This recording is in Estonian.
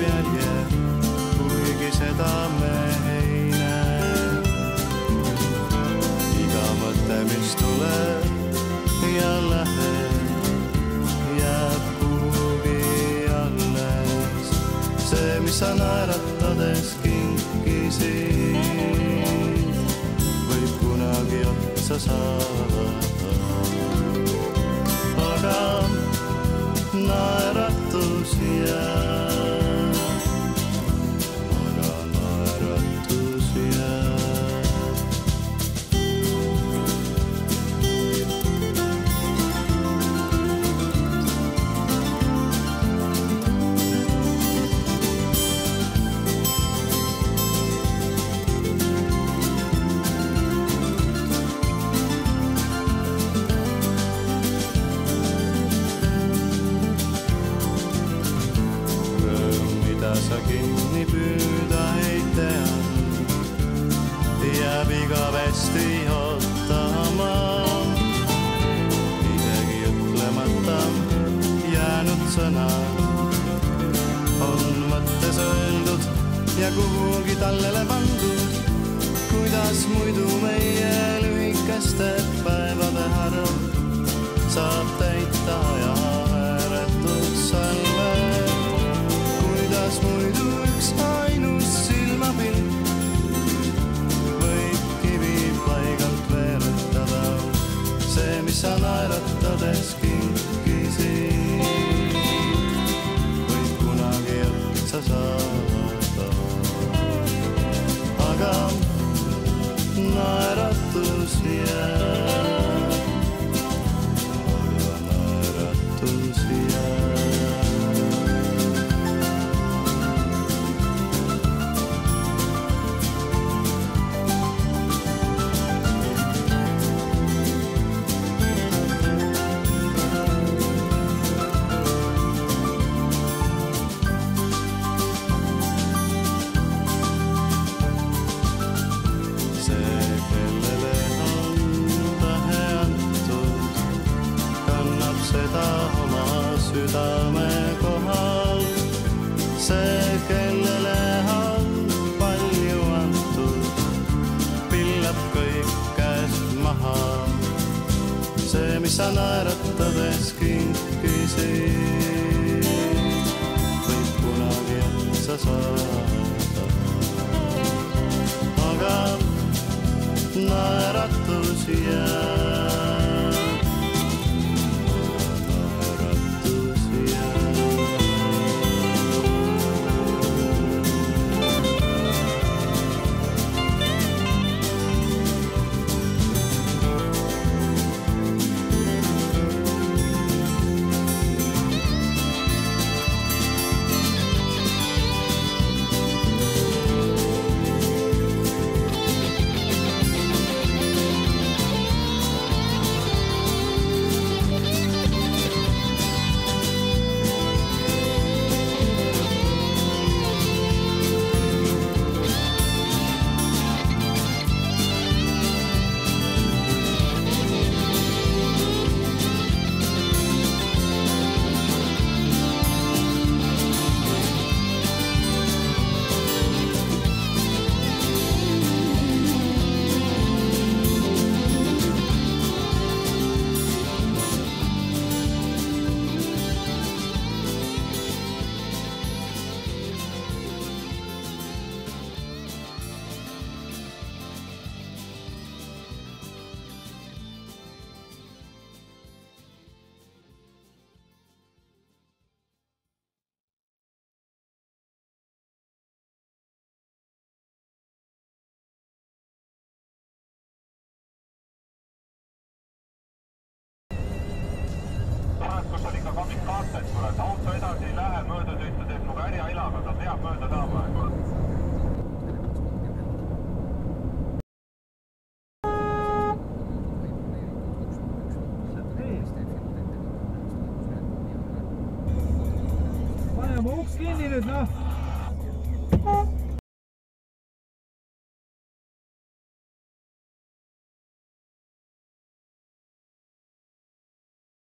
jälje, kuigi seda me ei näe. Iga mõte, mis tuleb ja läheb, jääb kuhugi alles. See, mis sa naeratades kinkisid, võib kunagi otsa saada. Aga naeratus jääb, aga naeratus jääb. Sa kinni püüda ei tea, jääb igavesti ootama. Isegi ütlemata jäänud sõna on mõttes öeldud ja kuhugi tallele pandud. Kuidas muidu meie lühikeste päevade arv saab täita ja ääretut salve? Kuidas muidu üks ainus silmapilt võib kivi paigalt veeretada? See, mis sa naeratades kinkisid, võib kunagi otsa saada. Aga naeratus jääb, aga naeratus jääb. Südame kohal, see, kellele on palju antud, pillab kõik käest maha. See, mis sa naeratades kinkisid, võib kunagi otsa saada. Aga naeratus jääb. Kus oli ka 2 kaartet, kuule, auto edasi ei lähe, mööda sõitades mu härja ilaga, ta peab mööda saama. Paneme uks kinni nüüd, noh!